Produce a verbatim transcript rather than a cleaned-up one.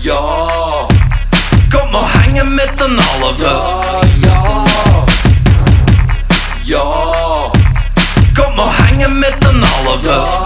Ja, kom maar hangen met een halve. Ja, ja, ja, kom maar hangen met een halve.